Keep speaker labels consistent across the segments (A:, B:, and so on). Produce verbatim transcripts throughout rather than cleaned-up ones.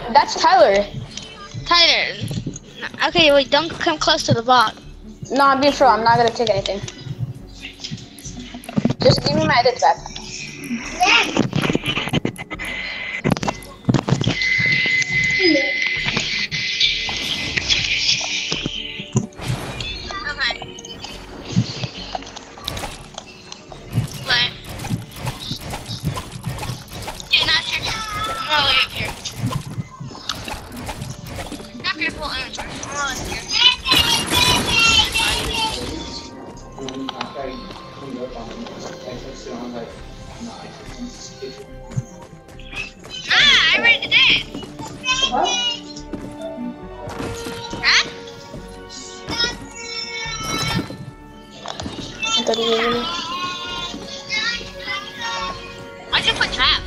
A: That's Tyler.
B: Tyler. Okay, wait, don't come close to the block.
A: No, I'm being sure. I'm not gonna take anything. Just give me my edits back.
B: Ah, I already did.
A: What?
B: Huh?
A: I thought you were really...
B: I can put traps.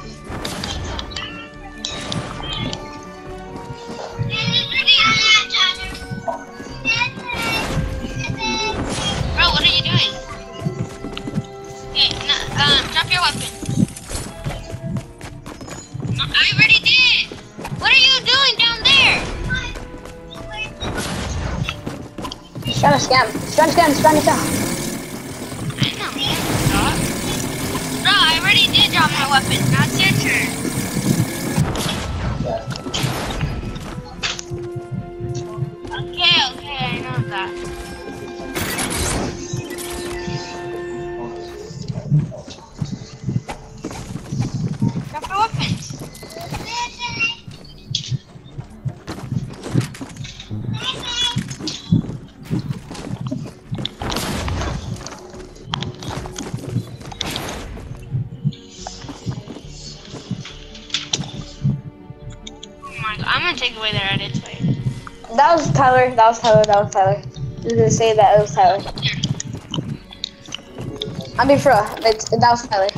B: Bro, what are you doing? Okay, no, um, drop your weapon. I already did. What are you doing down there?
A: He's trying to scam. He's trying to scam. He's trying to scam.
B: I know. Bro, I already did drop my weapon. Now it's your turn. Okay, okay, I know that. Drop your weapons. Oh my god, I'm gonna take away their edits. Wait.
A: That was Tyler. That was Tyler. That was Tyler. Just gonna say that it was Tyler. I mean, for real, it's, that was Tyler.